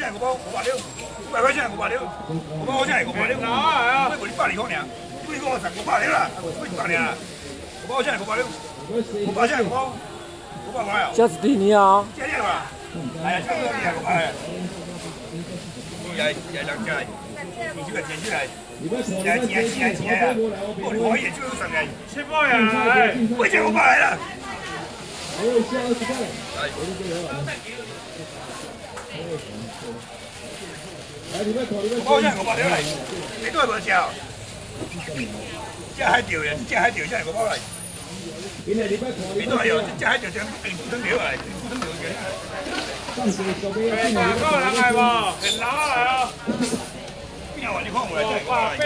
现在5包560，500块钱560，5包现在560，我无你120块尔，你讲我1500了，我200尔，5包现在560，500现在5包500块啊。 这是第二啊。 这样吧，哎呀，这个厉害500。来两家来，你这个捡起来，起来啊！我的也就上来，7包呀，哎，我捡500来了。我现在500来，你都係冇食，這海釣嘅，這海釣真係500嚟。你都係有，這海釣真係古登料嚟，古登料嘅。大哥嚟係喎，人拿嚟啊！邊有話你看我嚟真係500嚟？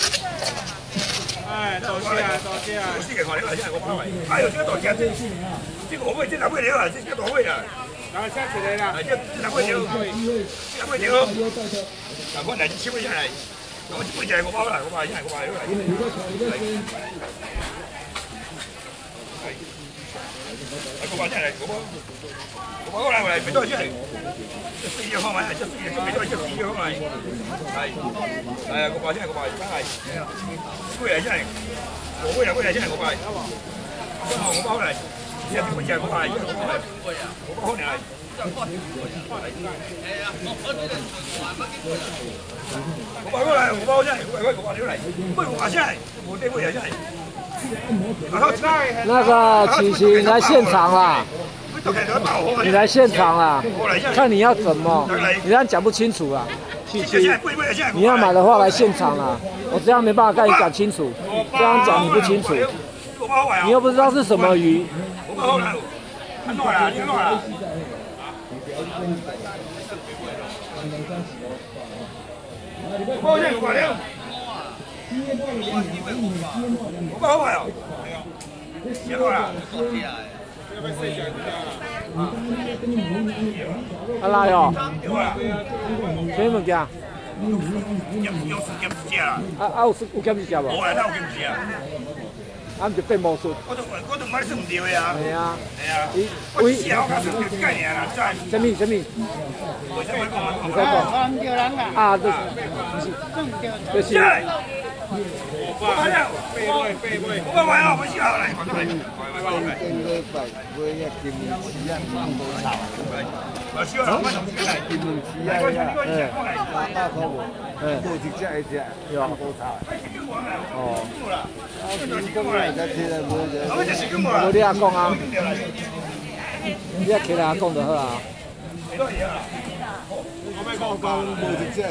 哎，多謝啊！我四個塊料真係500嚟。哎呦，這個多謝，這個我會，這兩塊料啊，這個多會啊！然後下起來啦，這兩塊料，這兩塊料，兩塊嚟7塊錢嚟，我7塊錢500嚟，500真係500料嚟。500真係500過嚟，俾多出嚟，這4隻方面，這4隻俾多，這4隻方面，係500真係500，真係，貴嚟真係，貴嚟真係500，500嚟，這邊真係500，真係500好嚟。500過嚟，500真係500料嚟，不過500真係，我這貴真係。 那个琪琪来现场啦，你来现场啦，看你要怎么，你这样讲不清楚啦。琪琪，你要买的话来现场啦，我这样没办法跟你讲清楚，这样讲你不清楚，你又不知道是什么鱼。 500塊啊！幾多啊？ 啊來哦，咩物件？ 有時間啦。 有減一隻無？ 冇啦，有減一隻啊。 唔就變魔術。 我都買算唔對啊。係啊。我試下我講算概念啦，真。什麼？唔使講。啊，對。就是。500啊！500塊啊！我試下嚟，講嚟。我試下500同錢嚟。 冇一隻一隻，有好炒。 哦。 我你阿講啊，你阿起來阿講就好啊。 我冇一隻。